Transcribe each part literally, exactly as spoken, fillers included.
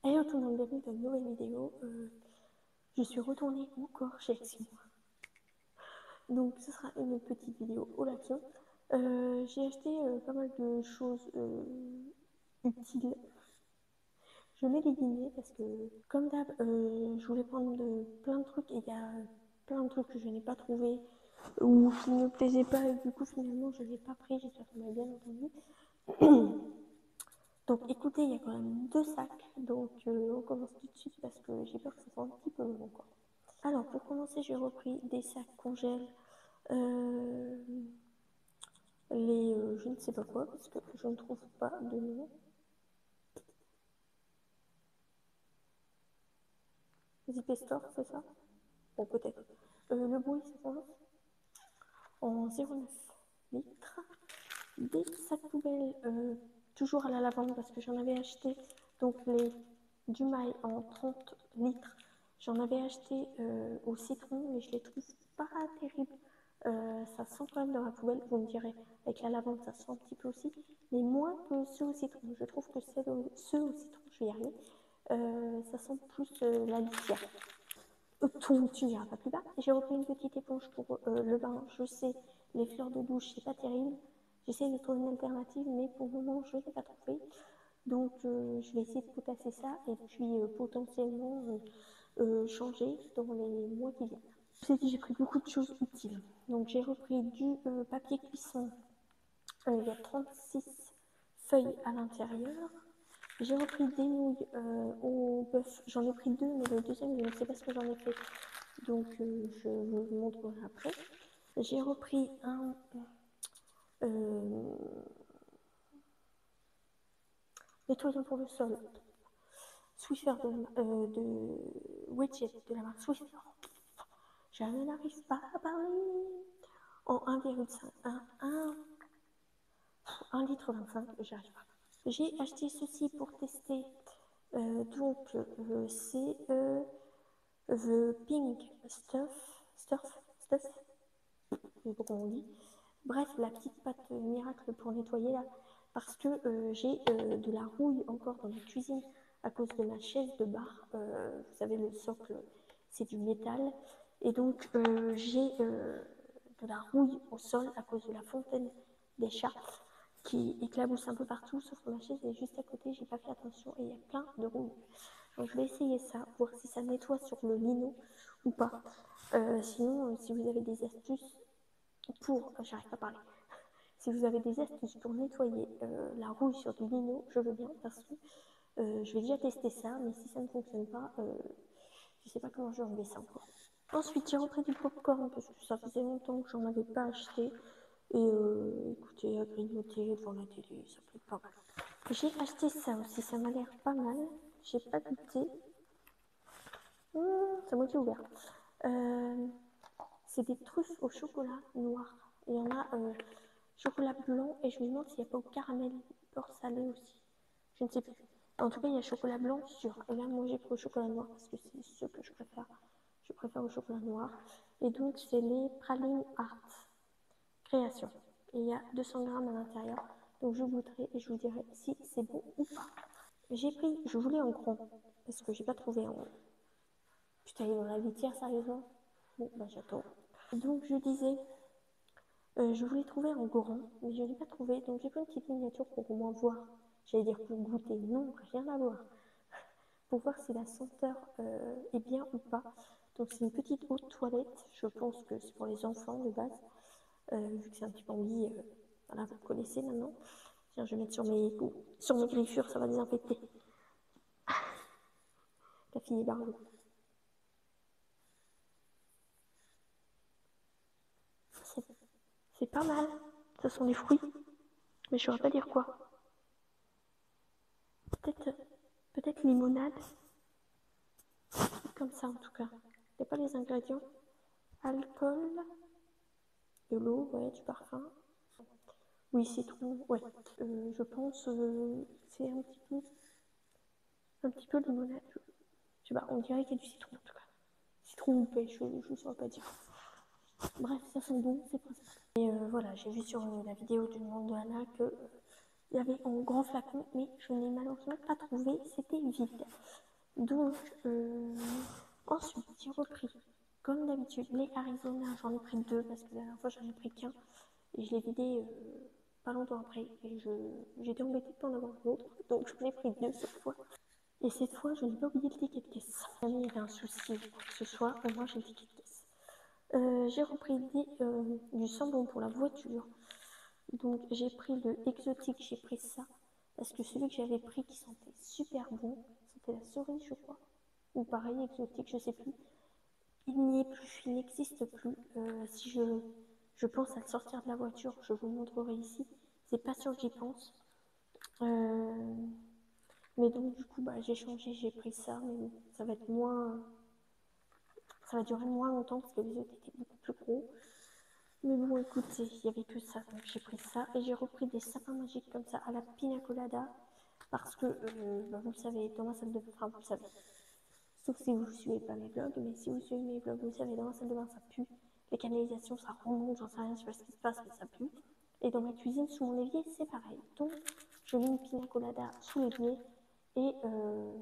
Hey, tout le monde, bienvenue dans une nouvelle vidéo. Euh, je suis retournée encore chez Action. Donc, ce sera une petite vidéo au Action. Euh, j'ai acheté euh, pas mal de choses euh, utiles. Je l'ai déguisé parce que, comme d'hab, euh, je voulais prendre de, plein de trucs et il y a plein de trucs que je n'ai pas trouvé ou qui ne me plaisaient pas et du coup, finalement, je ne l'ai pas pris. J'espère que vous m'avez bien entendu. Donc écoutez, il y a quand même deux sacs, donc euh, on commence tout de suite parce que j'ai peur que ça soit un petit peu long encore. Alors pour commencer, j'ai repris des sacs congèles, euh, les euh, je ne sais pas quoi parce que je ne trouve pas de nom. Zip Store, c'est ça? Bon, peut-être. Euh, le bruit, ça commence en zéro virgule neuf litres. Des sacs poubelles, euh, toujours à la lavande parce que j'en avais acheté, donc les du mail en trente litres. J'en avais acheté euh, au citron, mais je les trouve pas terribles. Euh, ça sent quand même dans la poubelle, vous me direz. Avec la lavande, ça sent un petit peu aussi, mais moins que ceux au citron. Je trouve que ceux au, ceux au citron, je vais y arriver, euh, ça sent plus euh, la litière. Euh, tout, tu n'iras pas plus bas. J'ai repris une petite éponge pour euh, le bain. Je sais, les fleurs de douche, c'est pas terrible. J'essaie de trouver une alternative, mais pour le moment, je ne l'ai pas trouvé. Donc, euh, je vais essayer de potasser ça et puis euh, potentiellement euh, euh, changer dans les mois qui viennent. Je vous ai dit, j'ai pris beaucoup de choses utiles. Donc, j'ai repris du euh, papier cuisson. Euh, il y a trente-six feuilles à l'intérieur. J'ai repris des nouilles euh, au bœuf. J'en ai pris deux, mais le deuxième, je ne sais pas ce que j'en ai fait. Donc, euh, je vous montrerai après. J'ai repris un... Euh, nettoyant pour le sol. Swiffer de, euh, de Widget de la marque Swiffer. Je n'arrive pas à parler. En un virgule cinq, un litre vingt-cinq, j'arrive pas. J'ai acheté ceci pour tester. Euh, donc, euh, c'est euh, The Pink Stuff. Stuff Stuff Je sais pas comment on dit. Bref, la petite pâte miracle pour nettoyer là. Parce que euh, j'ai euh, de la rouille encore dans la cuisine à cause de ma chaise de bar. Euh, vous savez, le socle, c'est du métal. Et donc, euh, j'ai euh, de la rouille au sol à cause de la fontaine des chats qui éclabousse un peu partout, sauf que ma chaise est juste à côté, j'ai pas fait attention et il y a plein de rouille. Donc je vais essayer ça, voir si ça nettoie sur le lino ou pas. Euh, sinon, euh, si vous avez des astuces pour... Euh, j'arrive pas à parler. Si vous avez des astuces pour nettoyer euh, la rouille sur du lino, je veux bien parce que euh, je vais déjà tester ça, mais si ça ne fonctionne pas, euh, je sais pas comment je vais enlever ça encore. Ensuite, j'ai repris du popcorn parce que ça faisait longtemps que j'en avais pas acheté. Et euh, écoutez, à grignoter devant la télé, ça peut être pas mal. J'ai acheté ça aussi, ça m'a l'air pas mal. J'ai pas goûté. Mmh, c'est moi qui ai ouvert. Euh, c'est des truffes au chocolat noir. Il y en a euh, chocolat blanc et je me demande s'il n'y a pas au caramel beurre salé aussi. Je ne sais plus. En tout cas, il y a chocolat blanc sûr. Et là, moi, j'ai pris au chocolat noir parce que c'est ce que je préfère. Je préfère au chocolat noir. Et donc, c'est les pralines art création. Et il y a deux cents grammes à l'intérieur. Donc, je goûterai et je vous dirai si c'est bon ou pas. J'ai pris, je voulais en grand parce que j'ai pas trouvé en. Putain, il est dans la litière, sérieusement. Bon, bah j'attends. Donc, je disais, euh, je voulais trouver en grand, mais je n'ai pas trouvé. Donc, j'ai pris une petite miniature pour au moins voir. J'allais dire pour goûter. Non, rien à voir. Pour voir si la senteur euh, est bien ou pas. Donc, c'est une petite eau de toilette. Je pense que c'est pour les enfants de base. Euh, vu que c'est un petit bambi, euh, voilà, vous le connaissez maintenant. Tiens, je vais mettre sur mes, sur mes griffures, ça va désinfecter. La fille est barbeau. C'est pas mal. Ce sont des fruits, mais je saurais pas dire quoi. Peut-être peut-être limonade. Comme ça en tout cas. Il n'y a pas les ingrédients. Alcool, de l'eau, ouais, du parfum. Oui, citron, ouais. Euh, je pense euh, c'est un petit peu un petit peu limonade. Je sais pas, on dirait qu'il y a du citron en tout cas. Citron ou pêche, je ne saurais pas dire. Bref, ça sent bon, c'est principal. Et euh, voilà, j'ai vu sur euh, la vidéo du monde de Anna que euh, il y avait en grand flacon, mais je n'ai malheureusement pas trouvé, c'était vide. Donc, euh, ensuite, j'ai repris, comme d'habitude, les Arizona. J'en ai pris deux parce que la dernière fois, j'en ai pris qu'un. Et je l'ai vidé euh, pas longtemps après. Et je, j'étais embêtée de pas en avoir un autre. Donc, j'en ai pris deux cette fois. Et cette fois, je n'ai pas oublié le ticket de caisse. Si jamais il y avait un souci ou quoi que ce soit, au moins j'ai le ticket de caisse. Euh, j'ai repris des, euh, du sambon pour la voiture. Donc j'ai pris le exotique, j'ai pris ça. Parce que celui que j'avais pris qui sentait super bon, c'était la cerise je crois. Ou pareil, exotique, je sais plus. Il n'y est plus, il n'existe plus. Euh, si je, je pense à le sortir de la voiture, je vous le montrerai ici. C'est pas sûr que j'y pense. Euh, mais donc du coup bah, j'ai changé, j'ai pris ça, mais bon, ça va être moins. Ça va durer moins longtemps parce que les autres étaient beaucoup plus gros. Mais bon, écoutez, il n'y avait que ça, donc j'ai pris ça. Et j'ai repris des sapins magiques comme ça à la pina colada. Parce que, euh, bah, vous le savez, dans ma salle de bain, enfin, vous le savez. Sauf si vous ne suivez pas mes vlogs, mais si vous suivez mes vlogs, vous le savez, dans ma salle de bain, ça pue. Les canalisations, ça remonte, j'en sais rien, je sais pas ce qui se passe, mais ça pue. Et dans ma cuisine, sous mon évier, c'est pareil. Donc, je mets une pina colada sous l'évier. Et euh,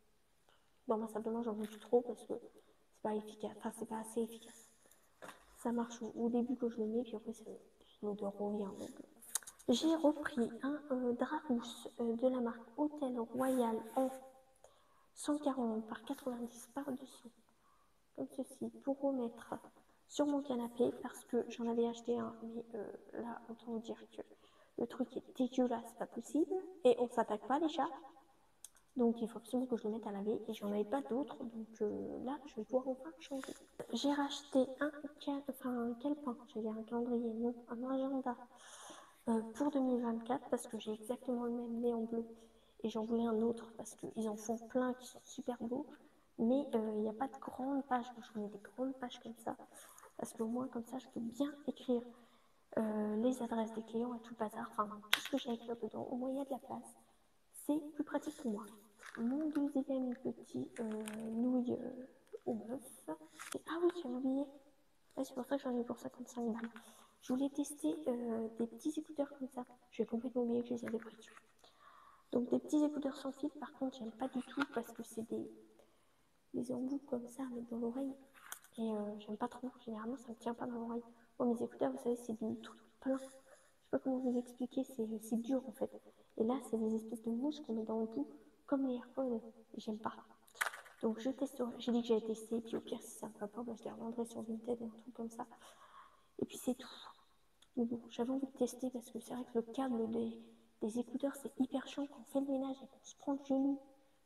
dans ma salle de bain, j'en veux plus trop parce que c'est pas efficace. Enfin, c'est pas assez efficace. Ça marche au, au début que je le mets, puis après l'odeur revient. Donc. J'ai repris un euh, drap housse euh, de la marque Hôtel Royal en cent quarante par quatre-vingt-dix par dessous, comme ceci, pour remettre sur mon canapé parce que j'en avais acheté un, mais euh, là, autant vous dire que le truc est dégueulasse, pas possible, et on s'attaque pas les chats. Donc il faut absolument que je le mette à laver et j'en avais pas d'autres, donc euh, là je vais pouvoir enfin changer. J'ai racheté un, enfin, un calepin, j'allais un calendrier, non, un agenda euh, pour deux mille vingt-quatre parce que j'ai exactement le même mais en bleu et j'en voulais un autre parce qu'ils en font plein qui sont super beaux, mais euh, il n'y a pas de grandes pages, donc je voulais des grandes pages comme ça parce qu'au moins comme ça je peux bien écrire euh, les adresses des clients et tout le bazar, enfin tout ce que j'ai à écrire dedans, au moins il y a de la place. C'est plus pratique pour moi. Mon deuxième petit euh, nouille euh, au bœuf. Et, ah oui, j'avais oublié. Ouais, c'est pour ça que j'en ai pour cinquante-cinq balles. Je voulais tester euh, des petits écouteurs comme ça. J'ai complètement oublié que je les avais pris dessus. Donc des petits écouteurs sans fil, par contre, j'aime pas du tout parce que c'est des, des embouts comme ça à mettre dans l'oreille. Et euh, j'aime pas trop. Généralement, ça me tient pas dans l'oreille. Bon, mes écouteurs, vous savez, c'est du truc plein. Je sais pas comment vous expliquer, c'est dur en fait. Et là, c'est des espèces de mousse qu'on met dans le bout, comme les AirPods. J'aime pas. Donc je testerai. J'ai dit que j'allais tester, puis au pire, si ça me va pas, bah, je les revendrai sur Vinted, un truc comme ça. Et puis c'est tout. Mais bon, j'avais envie de tester parce que c'est vrai que le câble des, des écouteurs, c'est hyper chiant quand on fait le ménage et qu'on se prend le genou.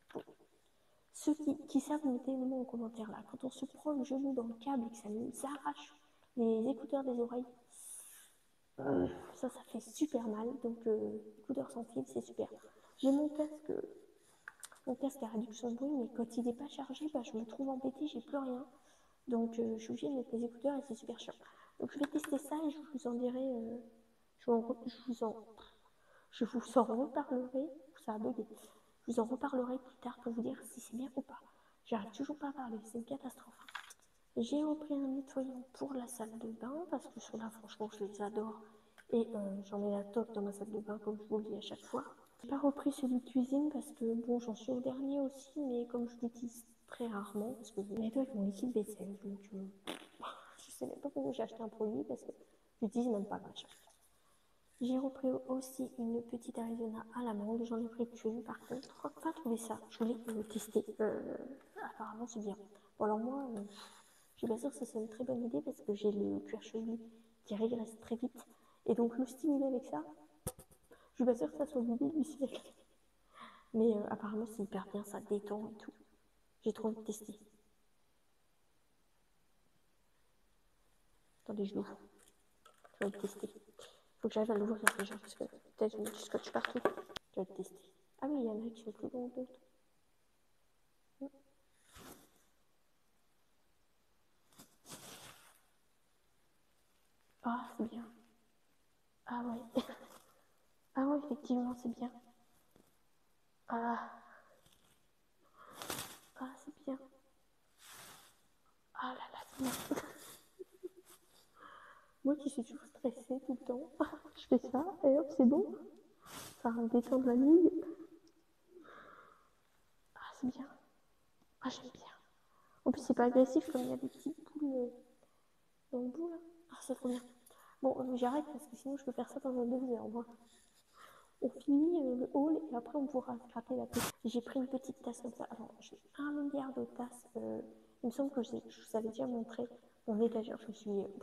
Ceux qui, qui savent, mettez-le moi en commentaire là. Quand on se prend le genou dans le câble et que ça nous arrache les écouteurs des oreilles, euh, ça, ça fait super mal. Donc, euh, écouteurs sans fil, c'est super. J'ai mon casque, mon casque à réduction de bruit, mais quand il n'est pas chargé, bah, je me trouve embêtée, j'ai plus rien. Donc, euh, je suis obligée de mettre les écouteurs et c'est super chiant. Donc, je vais tester ça et je vous en dirai. Euh, je, vous en, je, vous en, je vous en reparlerai. Ça a bugué. Je vous en reparlerai plus tard pour vous dire si c'est bien ou pas. J'arrive toujours pas à parler, c'est une catastrophe. J'ai repris un nettoyant pour la salle de bain parce que ceux-là, franchement, je les adore. Et euh, j'en ai la top dans ma salle de bain, comme je vous le dis à chaque fois. J'ai pas repris celui de cuisine parce que, bon, j'en suis au dernier aussi, mais comme je l'utilise très rarement, parce que je nettoie avec mon liquide vaisselle, donc euh, je sais même pas pourquoi j'ai acheté un produit parce que j'utilise même pas machin. J'ai repris aussi une petite Arizona à l'amande, j'en ai pris qu'une par contre. Enfin, trouvé ça, je voulais le tester. Euh, apparemment, c'est bien. Bon, alors moi, euh, je suis pas sûre que c'est une très bonne idée parce que j'ai le cuir chevelu qui régresse très vite. Et donc, le stimuler avec ça, je suis pas sûre que ça soit l'idée du siècle. Mais euh, apparemment, c'est hyper bien, ça détend et tout. J'ai trop envie de tester. Attendez, je l'ouvre. Je vais le tester. Faut que j'arrive à l'ouvrir déjà parce que peut-être je mets du scotch partout. Je vais le tester. Ah oui, il y en a qui sont plus longs que d'autres. Ah, c'est bien. Ah ouais. Ah ouais, effectivement, c'est bien. Ah, ah c'est bien. Ah là là, c'est bien. Moi qui suis toujours stressée tout le temps, je fais ça et hop, c'est bon. Ça détend de la nuit. Ah, c'est bien. Ah, j'aime bien. En plus, c'est pas agressif comme il y a des petites boules euh, dans le bout là. Ah, c'est trop bien. Bon, euh, j'arrête parce que sinon je peux faire ça pendant deux heures. Moi. On finit euh, le haul et après on pourra scraper la petite. J'ai pris une petite tasse comme ça. Alors, j'ai un milliard de tasses. Euh, il me semble que je, je vous avais déjà montré mon étagère. Je me suis. Euh,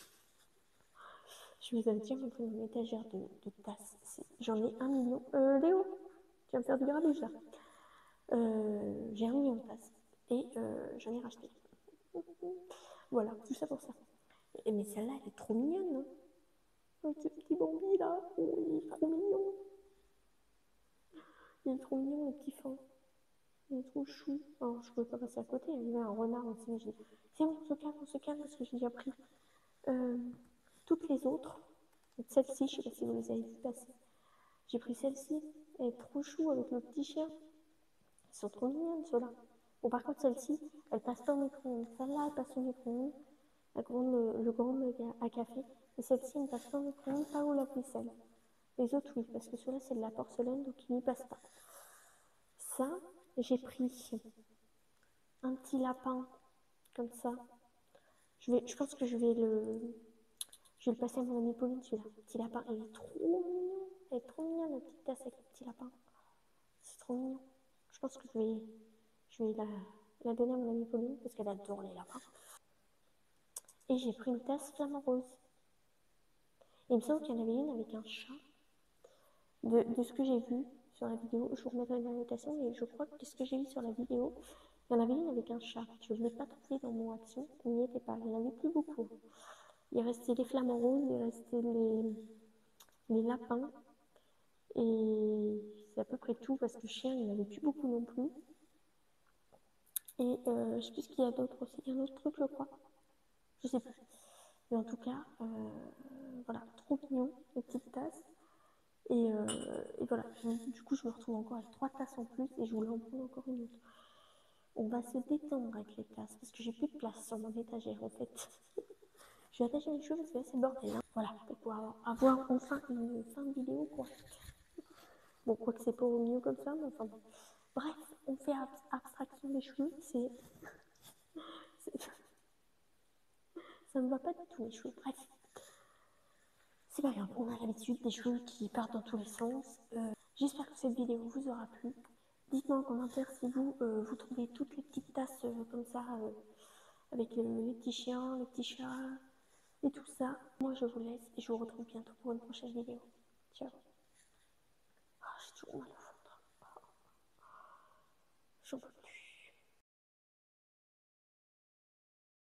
je vous avais déjà montré mon étagère de, de tasses. J'en ai un million. Euh, Léo, tu vas me faire du grabuge là. Euh, j'ai un million de tasses. Et euh, j'en ai racheté. Voilà, tout ça pour ça. Et, mais celle-là, elle est trop mignonne, non? Oh, ce petit Bambi là, oh, il est trop mignon. Il est trop mignon, le petit fin. Il est trop chou. Alors, je pouvais pas passer à côté. Il y avait un renard aussi. Mais j'ai dit, c'est bon, on se calme, on se calme parce que j'ai déjà pris euh, toutes les autres. Celle-ci, je sais pas si vous les avez vues passer. J'ai pris celle-ci. Elle est trop chou avec le petit chien. Ils sont trop mignonnes, ceux-là. Bon, par contre, celle-ci, elle passe pas au micro-ondes. Celle-là, elle passe au micro-ondes. La grande, le grand mug à, à café. Et celle-ci, elle ne passe pas au micro-ondes, pas au lave-vaisselle. Les autres, oui, parce que ceux-là, c'est de la porcelaine, donc ils n'y passent pas. Ça, j'ai pris un petit lapin, comme ça. Je, vais, je pense que je vais le, je vais le passer à mon amie Pauline, celui-là. Petit lapin, il est trop mignon. Elle est trop mignonne, la petite tasse avec le petit lapin. C'est trop mignon. Je pense que je vais, je vais la, la donner à mon amie Pauline, parce qu'elle adore les lapins. Et j'ai pris une tasse flamant rose. Il me semble qu'il y en avait une avec un chat. De, de ce que j'ai vu sur la vidéo, je vous remettrai une invitation, mais je crois que ce que j'ai vu sur la vidéo, il y en avait une avec un chat. Je ne l'ai pas trouvé dans mon action, il n'y était pas. Il n'y en avait plus beaucoup. Il restait les flamants roses, il restait les, les lapins, et c'est à peu près tout, parce que chien, il n'y en avait plus beaucoup non plus. Et euh, je ne sais plus ce qu'il y a d'autre aussi. Il y a un autre truc, je crois. Je ne sais plus. Mais en tout cas, euh, voilà, trop mignon, les petites tasses. Et, euh, et voilà, du coup, je me retrouve encore avec trois tasses en plus et je voulais en prendre encore une autre. On va se détendre avec les tasses parce que j'ai plus de place sur mon étagère en fait. Je vais attacher mes cheveux parce que là c'est le bordel. Hein. Voilà, pour pouvoir avoir enfin une fin de vidéo correcte. Bon, quoi que c'est pas au mieux comme ça, mais enfin bon. Bref, on fait ab abstraction des cheveux, c'est. Ça ne va pas du tout les cheveux. Bref, c'est pas grave, on a l'habitude des cheveux qui partent dans tous les sens. Euh, J'espère que cette vidéo vous aura plu. Dites-moi en commentaire si vous, euh, vous trouvez toutes les petites tasses euh, comme ça, euh, avec euh, les petits chiens, les petits chats et tout ça. Moi, je vous laisse et je vous retrouve bientôt pour une prochaine vidéo. Ciao. Oh, j'ai toujours mal au ventre. J'en peux plus.